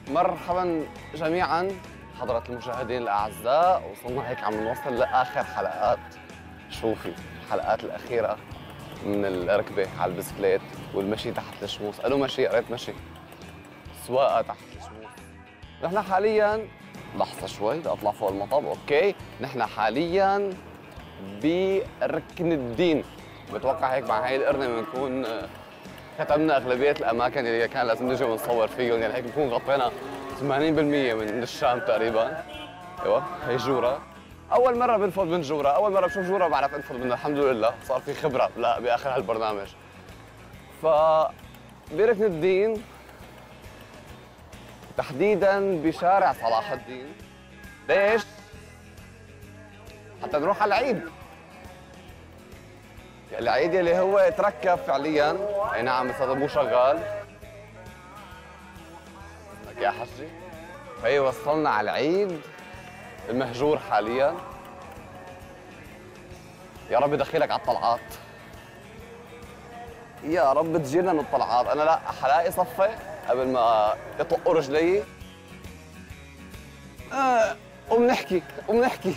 مرحبا جميعا حضرة المشاهدين الأعزاء، وصلنا هيك عم نوصل لآخر حلقات. شوفي الحلقات الأخيرة من الركبة على البسكليت والمشي تحت الشموس. قالوا مشي، قريت مشي، سواقة تحت الشموس. نحن حاليا لحظة شوي بدي أطلع فوق المطب. أوكي، نحن حاليا بركن الدين. بتوقع هيك مع هاي القرنة بنكون ختمنا أغلبية الأماكن اللي كان لازم نجي ونصور فيهم، يعني هيك بنكون غطينا 80% من الشام تقريبا. ايوه هي جورة. أول مرة بنفض من جورة، أول مرة بشوف جورة بعرف أنفض منها، الحمد لله صار في خبرة لا بآخر هالبرنامج. بركن الدين تحديدا بشارع صلاح الدين. ليش؟ حتى نروح على العيد. العيد اللي هو تركب فعليا، اي نعم بس هذا مو شغال. لك يا حجي. فهي وصلنا على العيد المهجور حاليا. يا رب دخيلك على الطلعات، يا رب تجينا من الطلعات. انا لا حلاقي صفي قبل ما يطقوا رجلي. وبنحكي وبنحكي.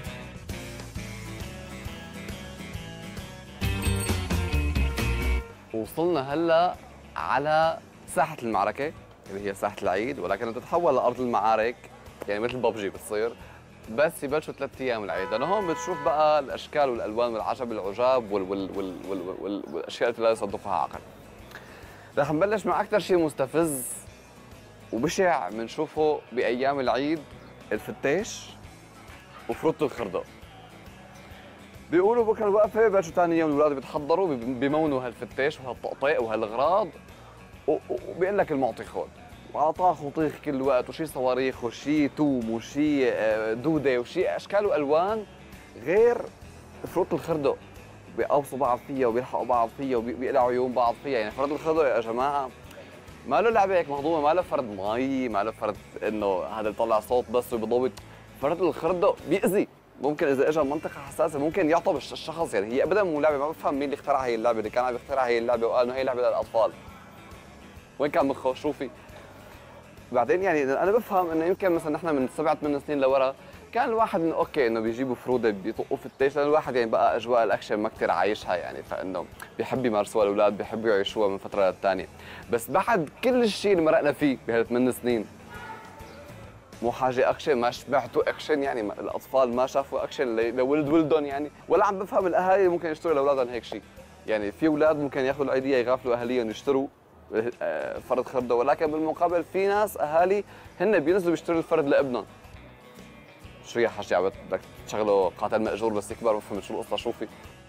وصلنا هلا على ساحة المعركة اللي هي ساحة العيد، ولكن تتحول لأرض المعارك، يعني مثل ببجي بتصير، بس يبلشوا 3 أيام العيد. لأنه هون بتشوف بقى الأشكال والألوان والعجب العجاب والأشياء التي لا يصدقها عقل. رح نبلش مع أكثر شيء مستفز وبشع بنشوفه بأيام العيد: الفتيش وفروت الخردة. بيقولوا بكره الوقفه بلشوا ثاني يوم الاولاد بيتحضروا بمونوا هالفتيش وهالطقطيق وهالاغراض، وبيقول لك المعطي خذ، وعطاه خطيخ كل وقت، وشي صواريخ وشي توم وشي دوده وشي اشكال والوان. غير فروت الخردق بيقوصوا بعض فيها وبيلحقوا بعض فيها وبيقلعوا عيون بعض فيها. يعني فرد الخردق يا جماعه ما له لعبه هيك مهضومه، ما له فرد مي، ما له فرد انه هذا بيطلع صوت بس وبضوي. فرد الخردق بيأذي، ممكن اذا اجى منطقه حساسه ممكن يعطب الشخص. يعني هي ابدا مو لعبه، ما بفهم مين اللي اخترع هي اللعبه، اللي كان عم يخترع هي اللعبه وقال انه هي لعبه للاطفال. وين كان مخه؟ شوفي بعدين يعني انا بفهم انه يمكن مثلا نحن من 7-8 سنين لورا كان الواحد انه اوكي انه بيجيبوا فروده بيطقوا في التيش، لان الواحد يعني بقى اجواء الاكشن ما كثير عايشها، يعني فانه بيحب يمارسوها الاولاد، بيحبوا يعيشوها من فتره للثانيه. بس بعد كل الشيء اللي مرقنا فيه بهال8 سنين، مو حاجه اكشن، ما شبعتوا اكشن، يعني الاطفال ما شافوا اكشن لولد ولدهم يعني. ولا عم بفهم الاهالي ممكن يشتروا لاولادهم هيك شيء. يعني في اولاد ممكن ياخذوا العيديه يغافلوا اهاليهم يشتروا فرد خرده، ولكن بالمقابل في ناس اهالي هن بينزلوا بيشتروا الفرد لابنهم. شو يا حجي عم بدك تشغله قاتل ماجور بس يكبر؟ بفهم شو القصه. شوفي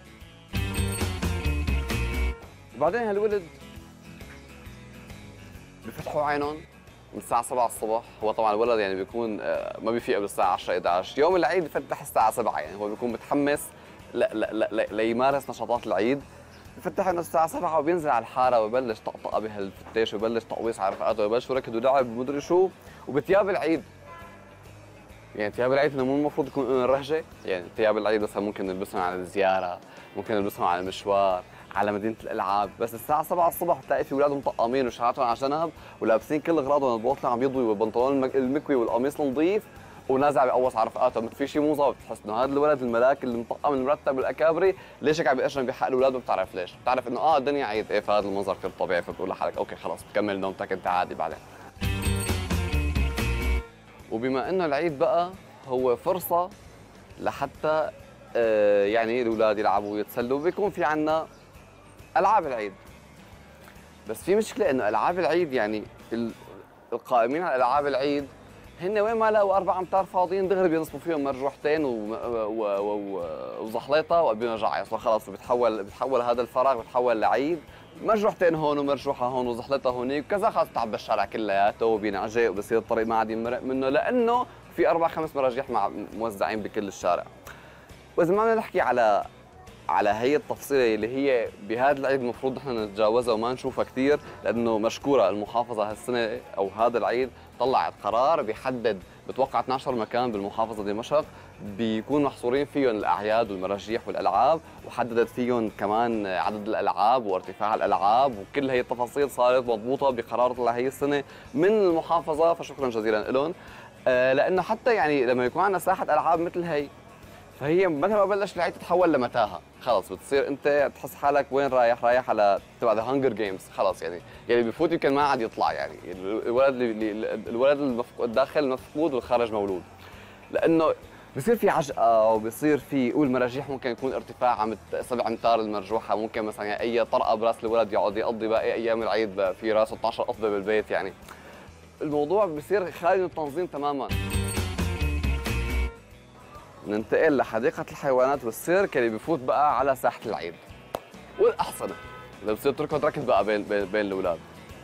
وبعدين هالولد بفتحوا عينهم من الساعة 7 الصبح. هو طبعا الولد يعني بيكون ما بيفيق قبل الساعة 10 11. يوم العيد بفتح الساعة 7، يعني هو بيكون متحمس ليمارس نشاطات العيد. بفتح انه الساعة 7 وبينزل على الحارة ويبلش طقطقة بهالفتيش ويبلش تقويص على رفقاته ويبلشوا ركض ولعب ومدري شو. وبثياب العيد، يعني ثياب العيد مو المفروض يكون لهم رهجة. يعني ثياب العيد مثلا ممكن نلبسهم على الزيارة، ممكن نلبسهم على المشوار، على مدينه الالعاب. بس الساعه 7 الصبح بتلاقي في اولاد مطقمين وشعراتهم على جنب ولابسين كل اغراضهم، البوطله عم يضوي والبنطلون المكوي والقميص النظيف، ونازع بيقوص على رفقاته. في شيء مو ظابط. بتحس انه هذا الولد الملاك اللي مطقم المرتب الاكابري ليش هيك عم بيقشرن بحق الاولاد؟ ما بتعرف ليش. بتعرف انه الدنيا عيد، ايه فهذا المنظر كثير طبيعي، فبتقول لحالك اوكي خلص بتكمل نومتك انت عادي بعدين. وبما انه العيد بقى هو فرصه لحتى يعني الاولاد يلعبوا ويتسلوا، بيكون في عنا العاب العيد. بس في مشكله انه العاب العيد يعني القائمين على العاب العيد هن وين ما لقوا 4 امتار فاضيين دغري بينصبوا فيهم مرجوحتين وزحليطه وابينا جعيص، وخلص بتحول هذا الفراغ بتحول لعيد. مرجوحتين هون ومرجوحه هون وزحليطه هونيك وكذا، خلص تعبى الشارع كلياته وبينعجق وبصير الطريق ما عاد يمرق منه، لانه في 4-5 مراجيح موزعين بكل الشارع. واذا ما بدنا نحكي على هي التفصيله اللي هي بهذا العيد المفروض نحن نتجاوزها وما نشوفها كثير، لانه مشكوره المحافظه هالسنه او هذا العيد طلعت قرار بيحدد بتوقع 12 مكان بالمحافظه دمشق بيكون محصورين فيهم الاعياد والمراجيح والالعاب، وحددت فيهم كمان عدد الالعاب وارتفاع الالعاب، وكل هي التفاصيل صارت مضبوطه بقرار طلع هي السنه من المحافظه، فشكرا جزيلا لهم. لانه حتى يعني لما يكون عندنا ساحه العاب مثل هي، فهي متى ما بلش العيد تتحول لمتاهه، خلص بتصير انت تحس حالك وين رايح؟ رايح على تبع ذا هانجر جيمز، خلص يعني بفوت يمكن ما عاد يطلع، يعني الولد المفقود داخل مفقود والخارج مولود، لانه بصير في عجقه وبصير في قول مراجيح، ممكن يكون ارتفاع 7 امتار المرجوحه، ممكن مثلا يعني اي طرقه براس الولد يقعد يقضي باقي ايام العيد في راسه 12 قطبه بالبيت، يعني الموضوع بصير خارج التنظيم تماما. ننتقل لحديقة الحيوانات والسيرك اللي بفوت بقى على ساحة العيد والأحصنة اللي بصير تركض ركض بقى بين الأولاد.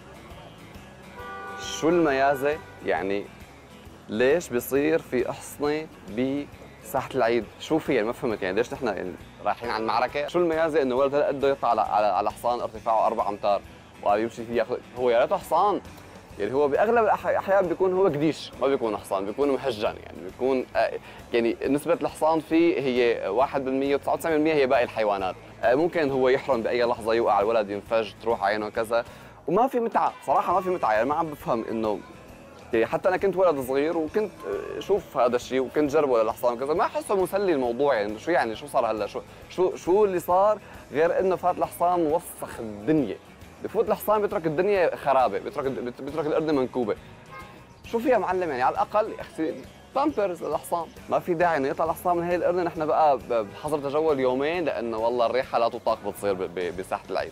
شو الميازة؟ يعني ليش بيصير في أحصنة بساحة العيد؟ شو في يعني ما فهمت، يعني ليش نحن يعني رايحين على المعركة؟ شو الميازة إنه ولد هالقد يطلع على حصان ارتفاعه 4 أمتار وعم يمشي فيه ياخذ، هو يا ريته حصان، يعني هو باغلب الاحيان بيكون هو قديش، ما بيكون حصان، بيكون محجن، يعني بيكون يعني نسبه الحصان فيه هي 1% و99% هي باقي الحيوانات. ممكن هو يحرم باي لحظه، يوقع الولد ينفج تروح عينه كذا، وما في متعه صراحه، ما في متعه، يعني ما عم بفهم انه يعني حتى انا كنت ولد صغير وكنت شوف هذا الشيء وكنت جربه للحصان وكذا، ما احسه مسلي الموضوع، يعني شو صار هلا، شو اللي صار غير انه فات الحصان وسخ الدنيا. بفوت الحصان بيترك الدنيا خرابه، بيترك الارض منكوبه. شو فيها معلم؟ يعني على الاقل اختي بامبرز للحصان، ما في داعي انه يطلع الحصان من هي الارض نحن بقى بحظر تجول يومين، لانه والله الريحه لا تطاق بتصير بساحه العيد.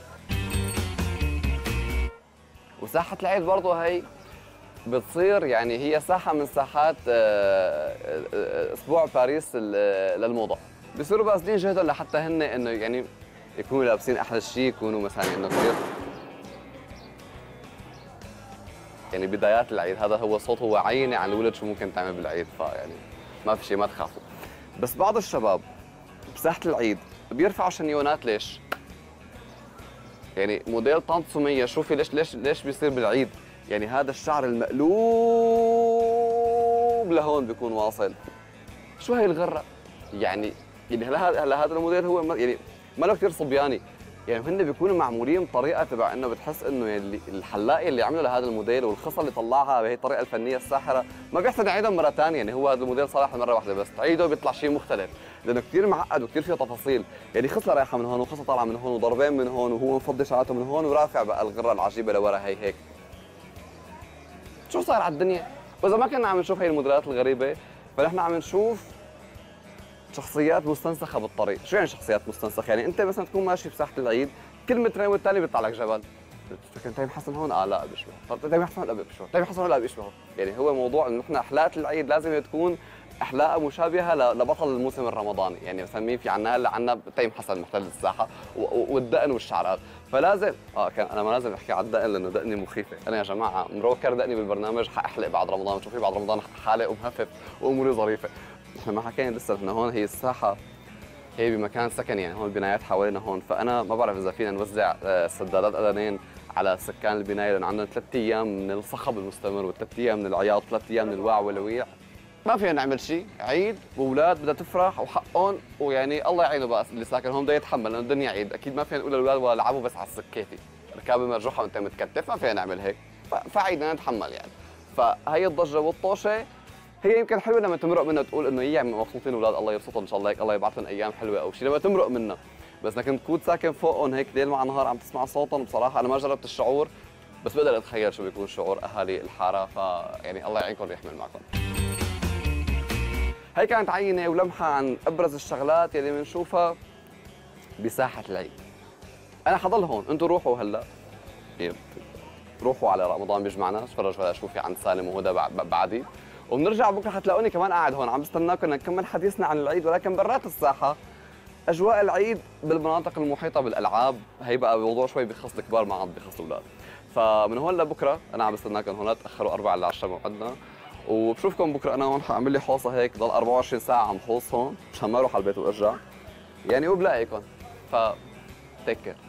وساحه العيد برضه هي بتصير يعني هي ساحه من ساحات اسبوع باريس للموضه، بيصيروا باذلين جهدهم لحتى هن انه يعني يكونوا لابسين احلى شيء، يكونوا مثلا انه كثير يعني بدايات العيد، هذا هو صوت، هو عينه عن الولد شو ممكن تعمل بالعيد، فيعني ما في شيء، ما تخافوا. بس بعض الشباب بساحه العيد بيرفعوا شنيونات، ليش؟ يعني موديل طنط سميه، شوفي ليش بيصير بالعيد؟ يعني هذا الشعر المقلوب لهون بيكون واصل، شو هي الغره؟ يعني هلا هذا الموديل هو يعني ما له كثير صبياني، يعني هن بيكونوا معمولين بطريقه تبع انه بتحس انه يعني الحلاق اللي عمله لهذا الموديل والخصه اللي طلعها بهي الطريقه الفنيه الساحره ما بيحسن يعيدهم مره ثانيه، يعني هو هذا الموديل صالح مره واحده بس، تعيده بيطلع شيء مختلف، لانه كثير معقد وكثير فيه تفاصيل، يعني خصله رايحه من هون وخصله طالعه من هون وضربين من هون وهو مفضي شعراته من هون ورافع بقى الغره العجيبه لورا هيك. شو صار على الدنيا؟ واذا ما كنا عم نشوف هي الموديلات الغريبه، فنحن عم نشوف شخصيات مستنسخه بالطريق. شو يعني شخصيات مستنسخه؟ يعني انت مثلا تكون ماشي بساحه العيد، كل مترين والتاني بيطلع لك جبل، كان تيم حسن هون لا بيشبهه، طب تيم حسن لا بيشبهه، تيم حسن لا بيشبهه، يعني هو موضوع انه نحن احلاء العيد لازم تكون احلاء مشابهه لبطل الموسم الرمضاني، يعني مثلا مين في عنا؟ هلا عنا تيم حسن محتل الساحه والدقن والشعرات، فلازم كان انا ما لازم احكي على الدقن لانه دقني مخيفه، انا يا جماعه مروكر دقني بالبرنامج، حاحلق بعد رمضان، بتشوفي بعد رمضان حالق ومهفف واموري ظريفه. نحن ما حكينا لسه، نحن هون هي الساحه هي بمكان سكني، يعني هون البنايات حوالينا هون، فانا ما بعرف اذا فينا نوزع سدادات اذانين على سكان البنايه، لانه عندنا 3 ايام من الصخب المستمر و3 ايام من العياط و3 ايام من الوع والويع، ما فينا نعمل شيء، عيد واولاد بدها تفرح وحقهم، ويعني الله يعينه بقى اللي ساكن هون بده يتحمل لانه الدنيا عيد، اكيد ما فينا نقول للاولاد والله العبوا بس على السكيتي، ركابه مرجوحه وانت متكتف، ما فينا نعمل هيك، فعيدنا نتحمل يعني. فهي الضجه والطوشه هي يمكن حلوه لما تمرق منها تقول انه هي مبسوطين اولاد الله يبسطهم ان شاء الله، هيك الله يبعث لهم ايام حلوه او شيء، لما تمرق منها، بس انك تكون ساكن فوقهم هيك ليل مع نهار عم تسمع صوتهم، بصراحه انا ما جربت الشعور، بس بقدر اتخيل شو بيكون شعور اهالي الحاره، فيعني الله يعينكم ويحمل معكم. هي كانت عينه ولمحه عن ابرز الشغلات يلي بنشوفها بساحه العيد. انا حضل هون، انتم روحوا هلا روحوا على رمضان بيجمعنا، تفرجوا هلا شو في عند سالم وهدى بعدي، وبنرجع بكره حتلاقوني كمان قاعد هون عم بستناكم نكمل حديثنا عن العيد، ولكن برات الساحه اجواء العيد بالمناطق المحيطه بالالعاب، هي بقى موضوع شوي بخص الكبار ما عاد بخص الاولاد. فمن هون لبكره انا عم بستناكم هون، لا تاخروا 4 ل 10 موعدنا، وبشوفكم بكره. انا هون حاعمل لي حوصه هيك ضل 24 ساعه عم حوص هون مشان ما اروح على البيت وارجع، يعني وبلاقيكم، ف تيك كير.